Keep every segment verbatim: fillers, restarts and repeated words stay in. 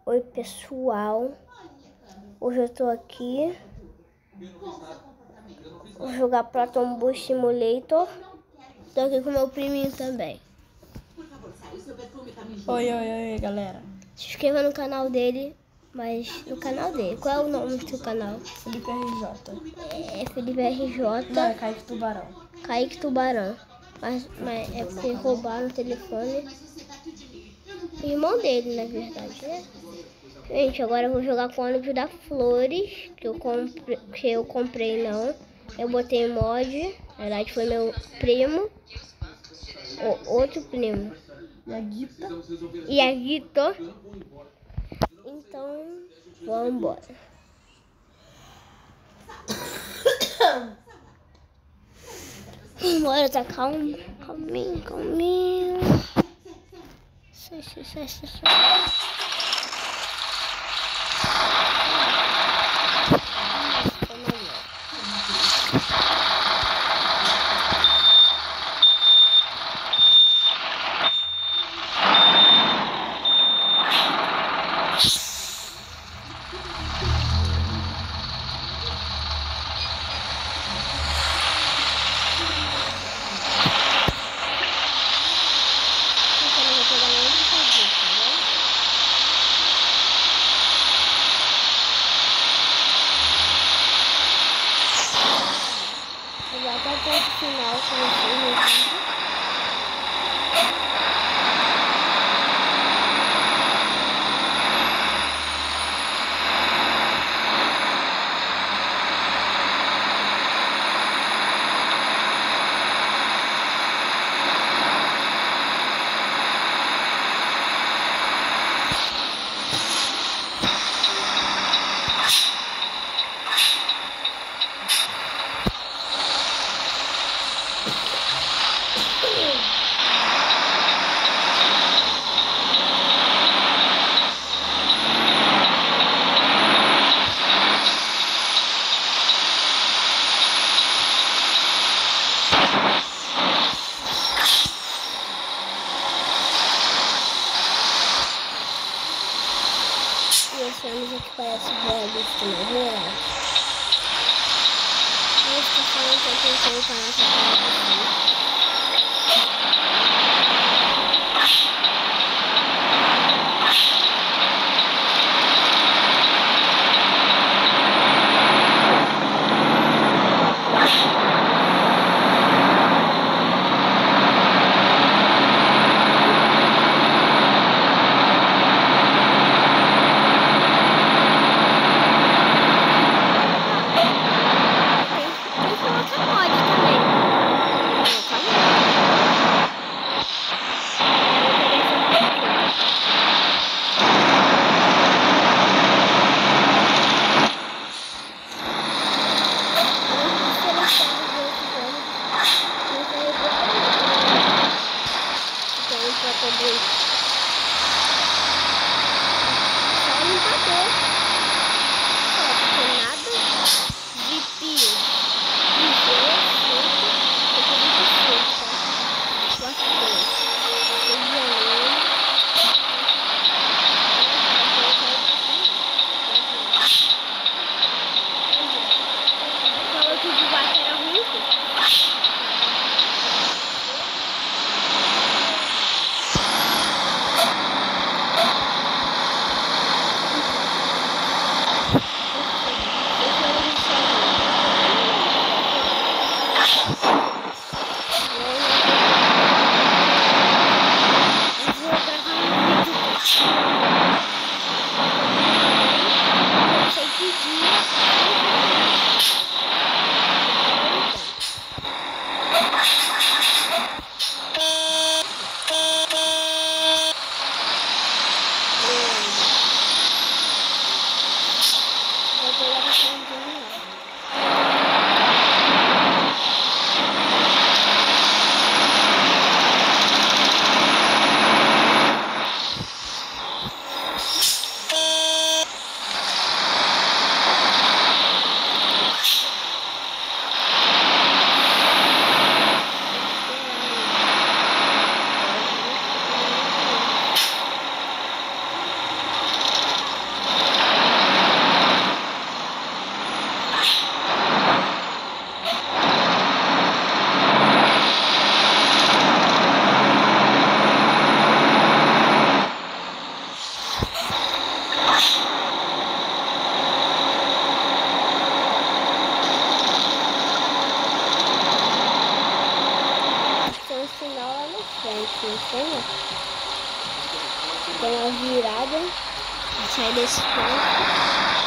Oi pessoal, hoje eu tô aqui, vou jogar Proton Bus Simulator, tô aqui com meu priminho também. Oi, oi, oi galera. Se inscreva no canal dele, mas no canal dele, qual é o nome do seu canal? Felipe R J. É Felipe R J. Não, é Kaique Tubarão. Kaique Tubarão, mas, mas é porque roubaram o telefone. O irmão dele, na verdade, né? Gente, agora eu vou jogar com o ônibus da Flores, que eu, compre... que eu comprei não. Eu botei mod, na verdade foi meu primo, o outro primo. E a Guita? E a Guita. Então, vamos embora. Bora, tá calmo, calminho, calminho. Sai, sai, sai, sai, sai. Até o ponto final com vocês no vídeo. Esse ônibus aqui parece realista, não é real. Eu estou falando que eu tentei parar essa parada aqui. tem uma virada. Vou sair desse ponto.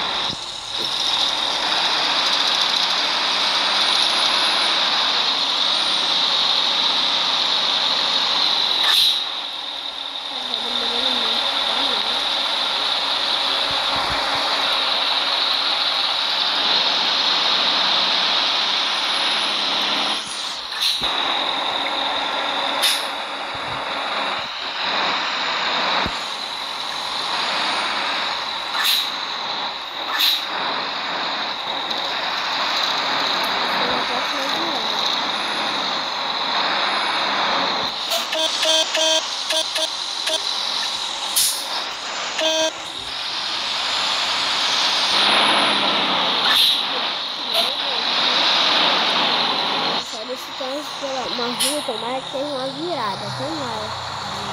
Uma rua, tomara que seja uma virada, tomara.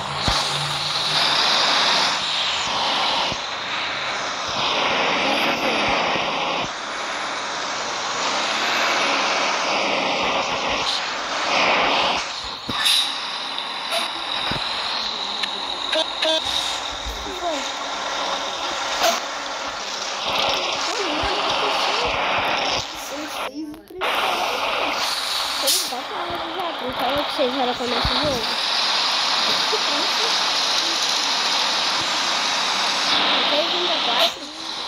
Não fala que seis horas começa o jogo. três e vinte e quatro.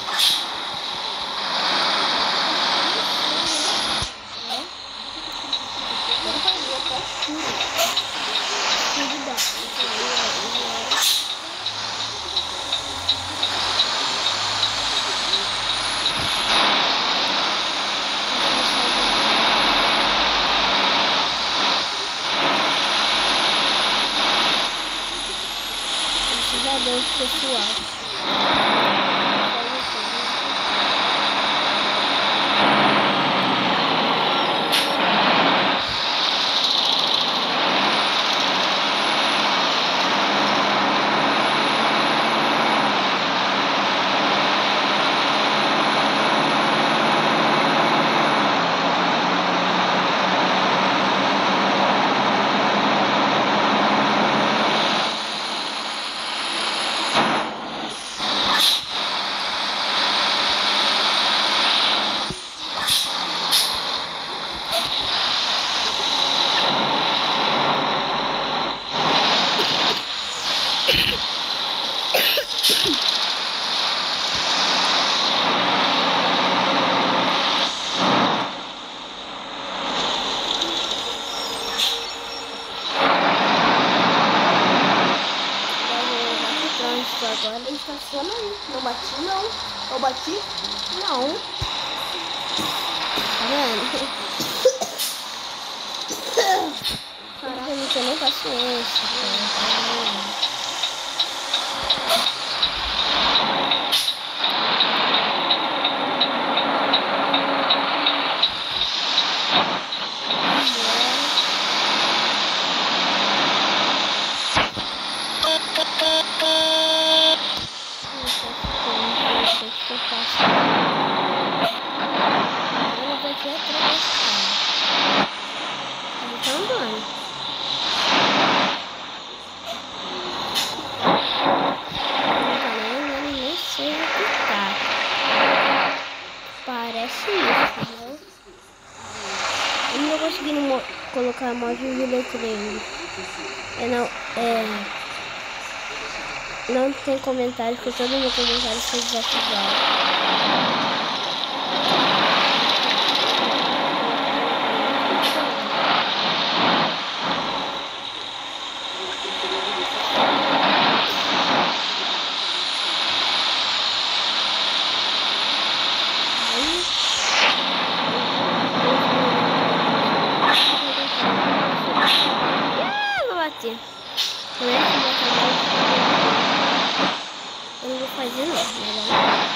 Adeus, pessoal. Agora ele estaciona aí. Não bati, não. Eu bati? Não. Tá vendo? Caraca, eu não tenho nem paciência. Eu faço. Ela vai aqui atrás. Ele tá andando. Não tá nem andando, nem sei o que tá. Parece isso, entendeu? Eu não tô conseguindo colocar mod de letreiro. É não. É. Não tem comentário, porque todo meu comentário foi desativado. Ah, vou bater. Como é que eu vou fazer? Eu não vou fazer não, melhor.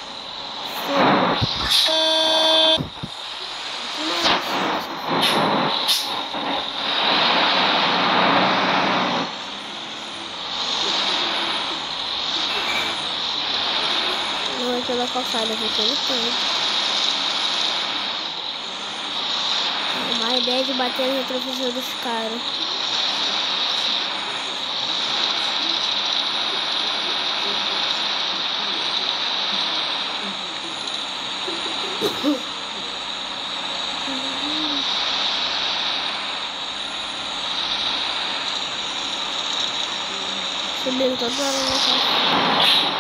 Não é pela calçada, porque ele tem. Uma ideia de bater no retrovisor dos caras. Subindo toda hora na casa.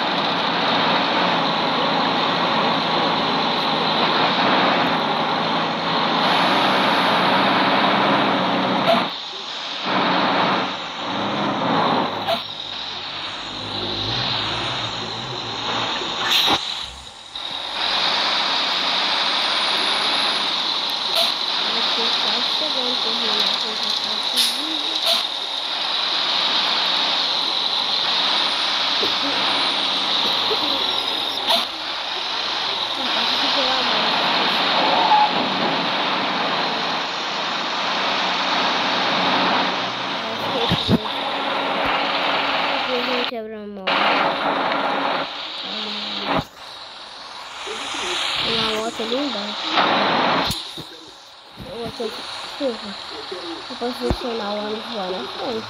Quebra-mola. Uma moto linda. Outra curva. Eu posso funcionar o ônibus lá na frente.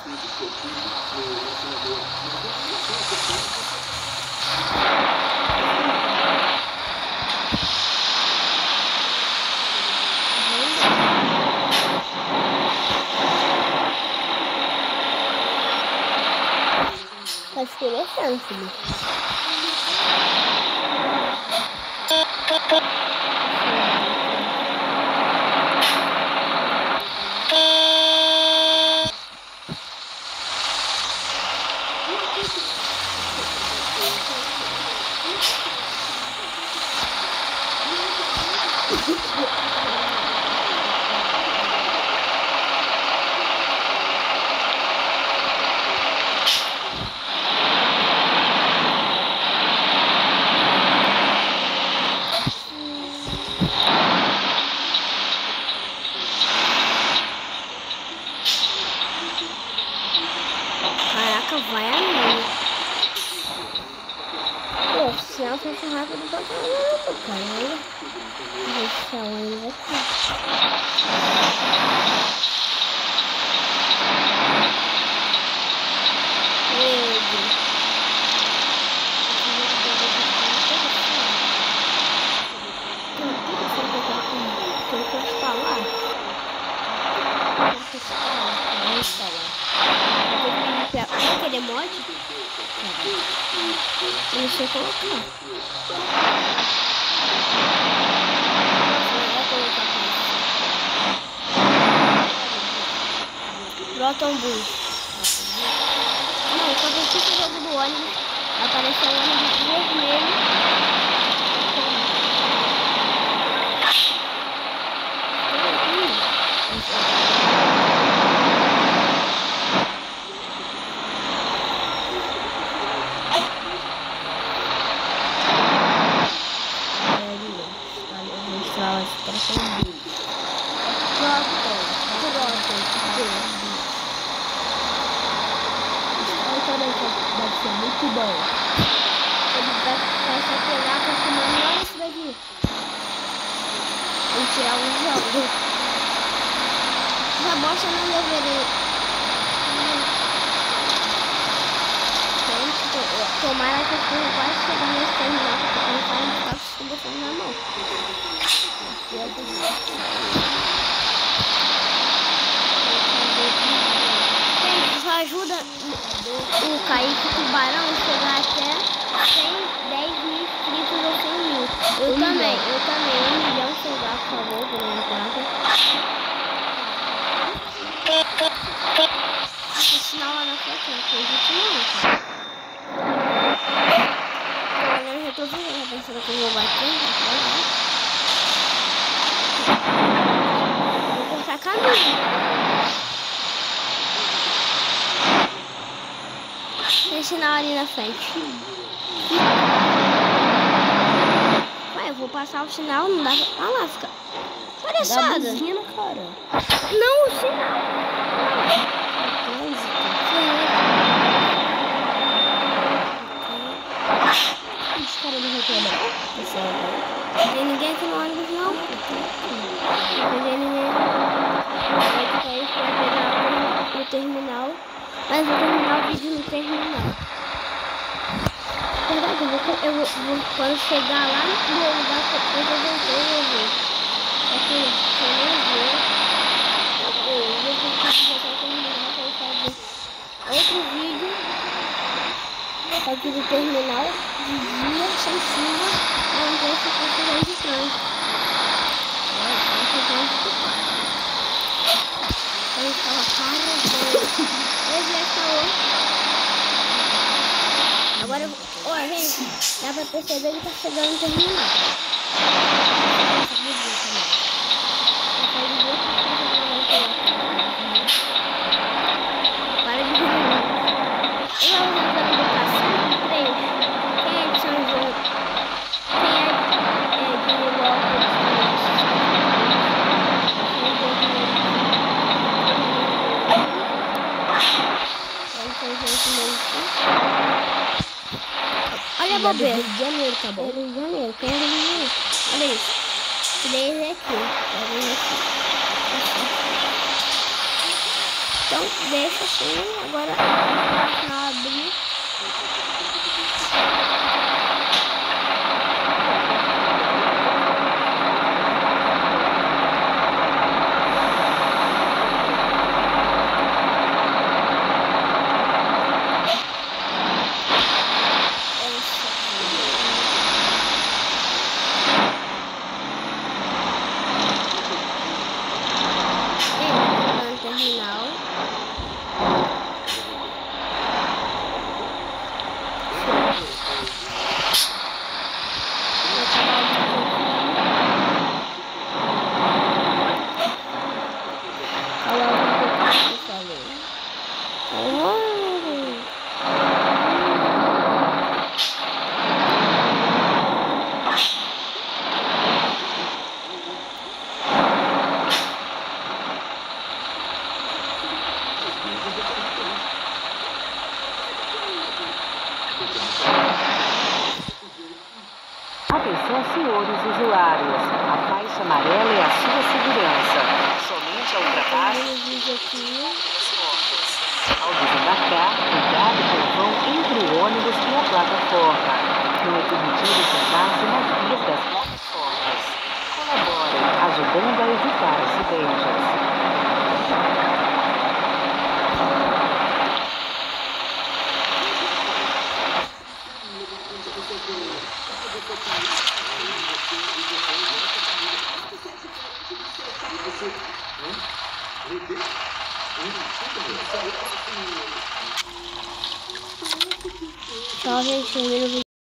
Tá escurecendo, filho. Vai a mim. Pô, o sinal foi rápido pra caramba, cara. Deixa eu olhar aqui. Tem que encostar lá. Tem que encostar lá. Vai querer mod? Deixa eu colocar. Proton Boost. Não, quando eu fiz o jogo do ônibus, apareceu o ônibus vermelho. Deve ser muito bom. Ele vai só pegar pra fumar. Olha isso daqui. Vou tirar um jogo. Essa bosta não deveria. Tomara que eu tenha quase chegar nesse terminal, porque eu não falo de carro com o botão na mão. Gente, só ajuda o Kaique Tubarão chegar até cem, dez mil inscritos ou cem mil. Eu um também, milhão. eu também. Um milhão chegar, por favor, por minha placa. Esse sinal lá na frente, não acredito não. Eu já tô vendo, pensando que eu vou bater. Vou cortar caminho. Tem sinal ali na frente. Ué, eu vou passar o sinal, não dá pra... Olha lá, fica... Palhaçada. Dá buzina, cara. Não, o sinal. Os caras não reclamam. Não tem ninguém aqui no ônibus, não. Não tem ninguém. Vai ficar aí pra pegar no terminal. Mas o terminal vídeo no terminal. Verdade, eu vou... eu vou, vou quando chegar lá no lugar que eu vou ver. Aqui, eu não ver. Eu vou fazer outro vídeo aqui do terminal de dia sem chuva, onde eu fico fazendo de trânsito. Ele estava carregando. Ele já falou. Agora, ó, gente, dá pra perceber que tá chegando no terminal. Para de ver. Eu vou usar a educação de três. Quem é de São João? Quem é de Milópolis? Olha a bobeira. Rio de Janeiro, tá bom? Rio de Janeiro, quem é Rio de Janeiro? Olha isso. três é aqui. Então, deixa assim. Agora, pra abrir. Terminal. Olha o que eu falei. Atenção, senhores usuários. A faixa amarela é a sua segurança. Somente a ultrapasse pelas portas. Ao desembarcar, cuidado com o vão entre o ônibus e a plataforma. Não é permitido sentar-se nas vias das plataformas. Colabore, ajudando a evitar acidentes. Tchau, gente.